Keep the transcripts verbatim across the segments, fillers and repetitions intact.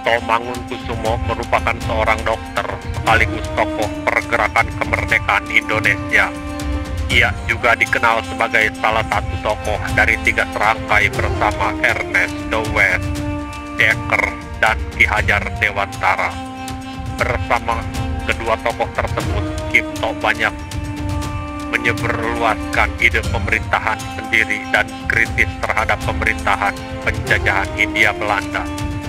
Cipto Mangunkusumo merupakan seorang dokter sekaligus tokoh pergerakan kemerdekaan Indonesia. Ia juga dikenal sebagai salah satu tokoh dari tiga serangkai bersama Ernest Dowes, Dekker, dan Ki Hajar Dewantara. Bersama kedua tokoh tersebut, Cipto banyak menyebarluaskan ide pemerintahan sendiri dan kritis terhadap pemerintahan penjajahan Hindia Belanda.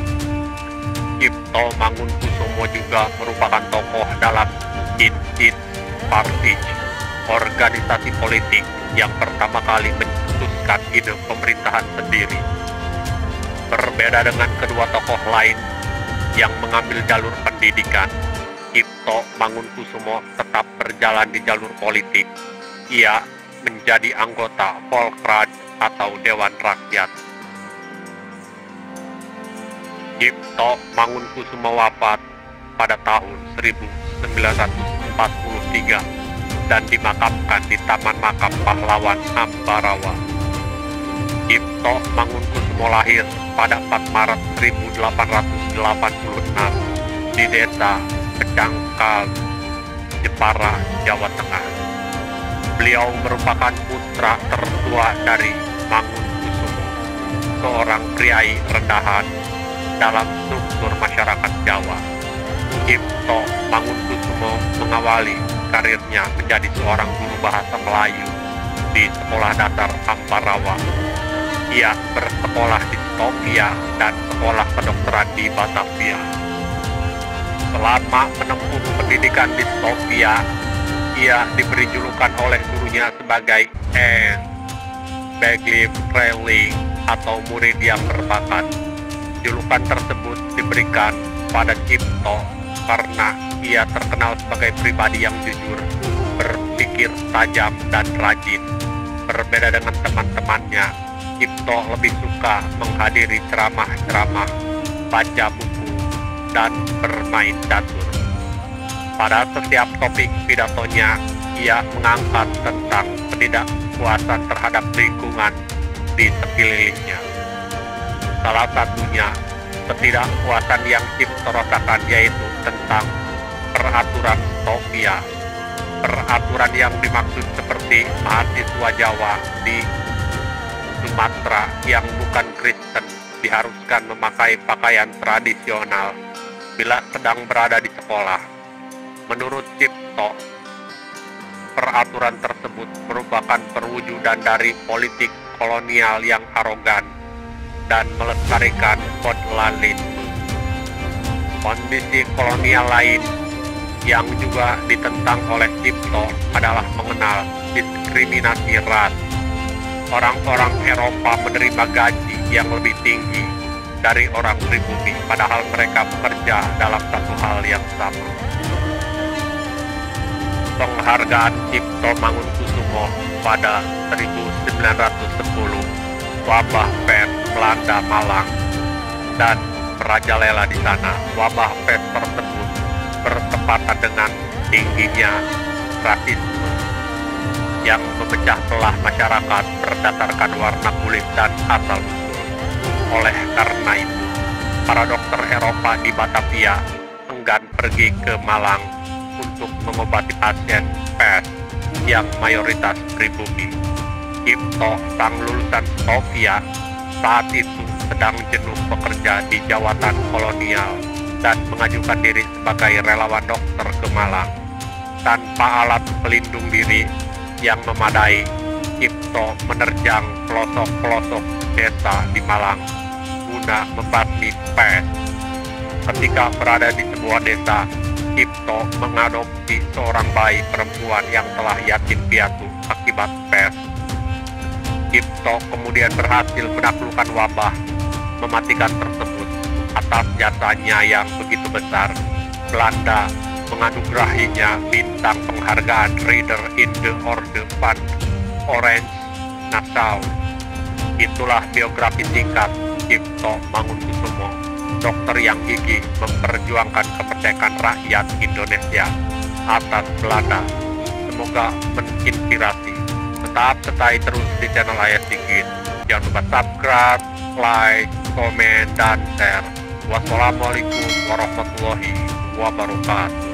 Cipto Mangunkusumo juga merupakan tokoh dalam Insin Party, organisasi politik yang pertama kali mencetuskan ide pemerintahan sendiri. Berbeda dengan kedua tokoh lain yang mengambil jalur pendidikan, Cipto Mangunkusumo tetap berjalan di jalur politik. Ia menjadi anggota Volkrad atau Dewan Rakyat. Cipto Mangunkusumo wafat pada tahun seribu sembilan ratus empat puluh tiga dan dimakamkan di Taman Makam Pahlawan Ambarawa. Cipto Mangunkusumo lahir pada empat Maret seribu delapan ratus delapan puluh enam di desa Kecangkal, Jepara, Jawa Tengah. Beliau merupakan putra tertua dari Mangunkusumo, seorang priai rendahan dalam struktur masyarakat Jawa. Cipto Mangunkusumo mengawali karirnya menjadi seorang guru bahasa Melayu di Sekolah Dasar Ambarawa. Ia bersekolah di Sofia dan sekolah kedokteran di Batavia. Selama menempuh pendidikan di Sofia, ia diberi julukan oleh gurunya sebagai N. Begley Freling atau murid yang berbakat. Julukan tersebut diberikan pada Cipto karena ia terkenal sebagai pribadi yang jujur, berpikir tajam dan rajin. Berbeda dengan teman-temannya, Cipto lebih suka menghadiri ceramah-ceramah, baca buku, dan bermain catur. Pada setiap topik pidatonya, ia mengangkat tentang ketidakpuasan terhadap lingkungan di sekelilingnya. Salah satunya, ketidakpuasan yang Cipto rasakan yaitu tentang peraturan Sofia. Peraturan yang dimaksud seperti mahasiswa Jawa di Sumatera yang bukan Kristen diharuskan memakai pakaian tradisional bila sedang berada di sekolah. Menurut Cipto, peraturan tersebut merupakan perwujudan dari politik kolonial yang arogan dan melestarikan kodlalisme. Kondisi kolonial lain yang juga ditentang oleh Cipto adalah mengenal diskriminasi ras. Orang-orang Eropa menerima gaji yang lebih tinggi dari orang pribumi, padahal mereka bekerja dalam satu hal yang sama. Penghargaan Cipto Mangunkusumo pada seribu sembilan ratus sepuluh, wabah pes melanda Malang dan merajalela di sana. Wabah pes tersebut bertepatan dengan tingginya rasisme yang memecah belah masyarakat berdasarkan warna kulit dan asal-usul. Oleh karena itu, para dokter Eropa di Batavia enggan pergi ke Malang untuk mengobati pasien pes yang mayoritas pribumi. Cipto, sang lulusan Sofia, saat itu sedang jenuh bekerja di jawatan kolonial dan mengajukan diri sebagai relawan dokter ke Malang. Tanpa alat pelindung diri yang memadai, Cipto menerjang pelosok-pelosok desa di Malang guna membasmi pes. Ketika berada di sebuah desa, Cipto mengadopsi seorang bayi perempuan yang telah yatim piatu akibat pes. Cipto kemudian berhasil menaklukkan wabah mematikan tersebut. Atas jasanya yang begitu besar, Belanda menganugerahinya bintang penghargaan Ridder in the Orde van Orange Nassau. Itulah biografi singkat Cipto Mangunkusumo, dokter yang gigih memperjuangkan kemerdekaan rakyat Indonesia atas Belanda. Semoga menginspirasi. Tetap stay terus di channel Ayat Sigit. Jangan lupa subscribe, like, komen, dan share Wassalamualaikum warahmatullahi wabarakatuh.